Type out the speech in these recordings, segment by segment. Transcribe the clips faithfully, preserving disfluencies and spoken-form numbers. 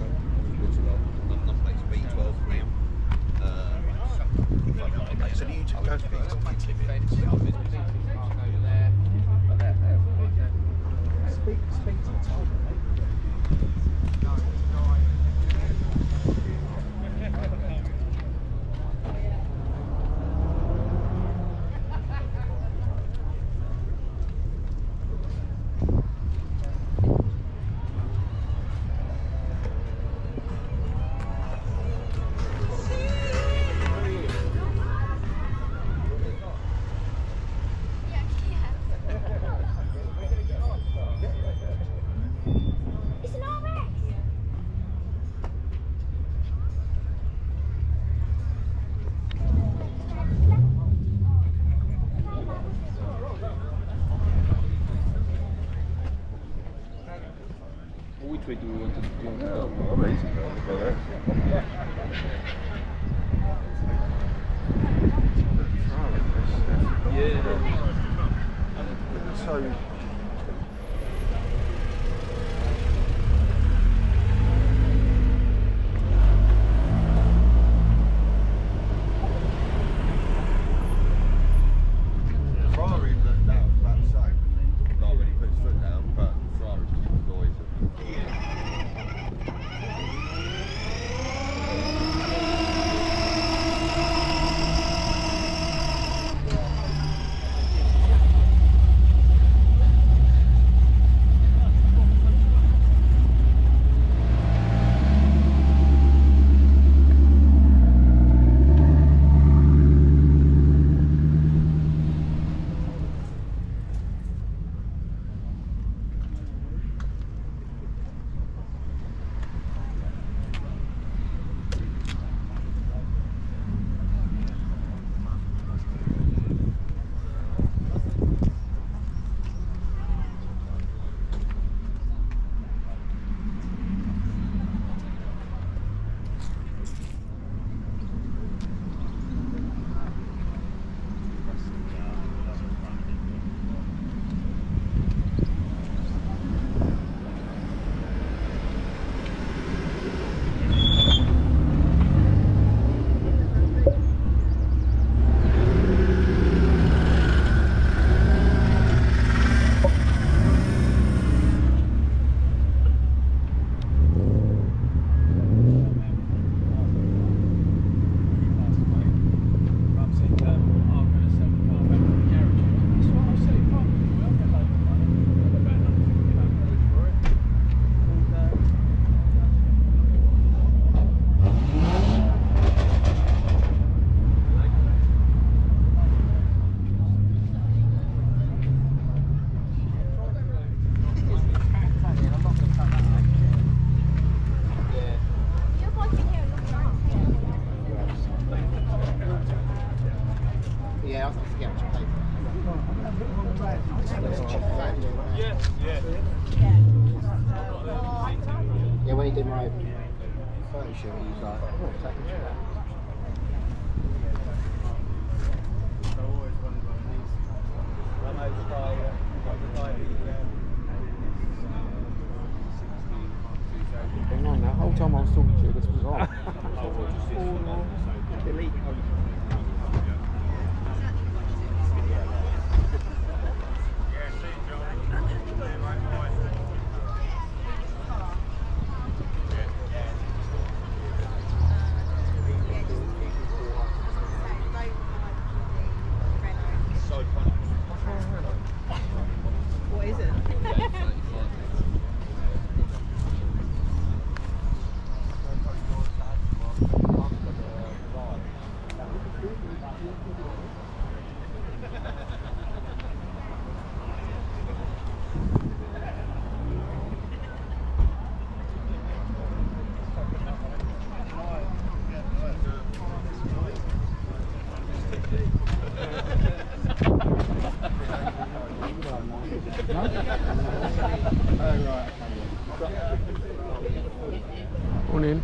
So do you two go to Speak, speak to the time, Which way do we want to do? Oh, amazing. Yeah. So. Ferrari, that was about to say, not really put his foot down, but Ferrari just noise. Yeah, I forget what you pay for. Yeah, yeah. Yeah, when he did my photo shoot, he was like, oh, take a picture. Hang on, that whole time I was talking to you, this was on. Delete. What is it? On in.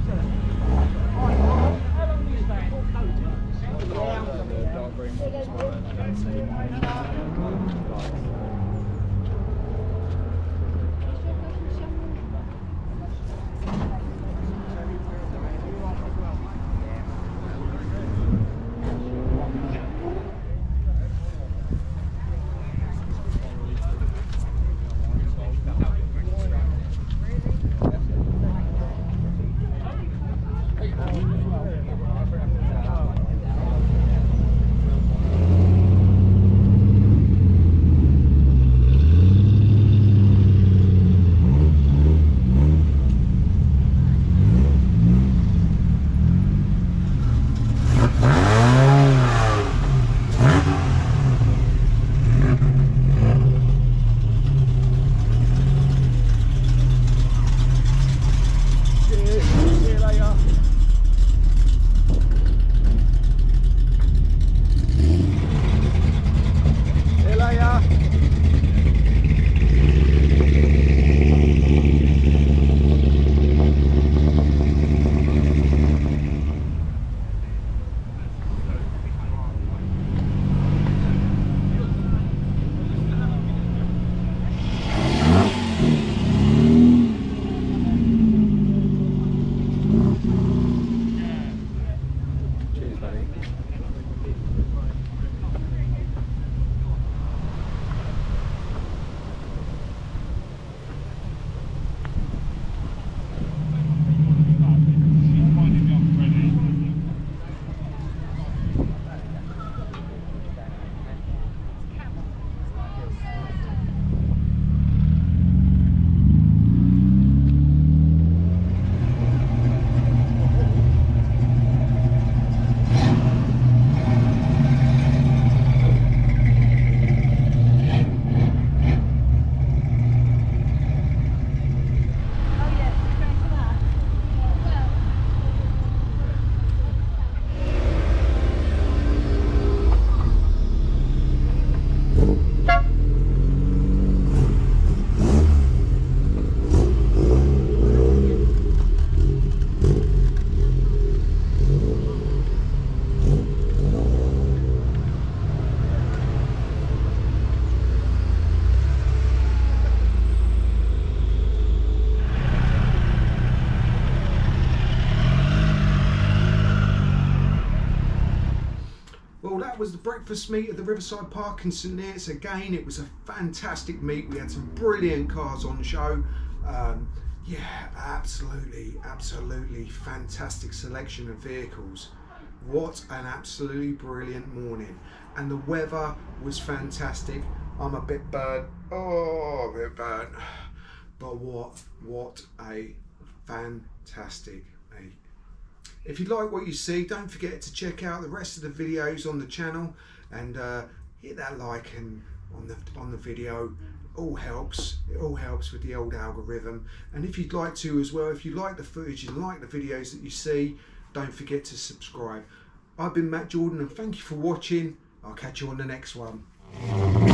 Well, that was the breakfast meet at the Riverside Park in St Neots. Again, it was a fantastic meet. We had some brilliant cars on show. Um, yeah, absolutely, absolutely fantastic selection of vehicles. What an absolutely brilliant morning. And the weather was fantastic. I'm a bit burnt. Oh, a bit burnt. But what, what a fantastic meet. If you like what you see, don't forget to check out the rest of the videos on the channel and uh, hit that like and on the on the video. It all helps. It all helps with the old algorithm. And if you'd like to as well, if you like the footage and like the videos that you see, don't forget to subscribe. I've been Matt Jordan and thank you for watching. I'll catch you on the next one.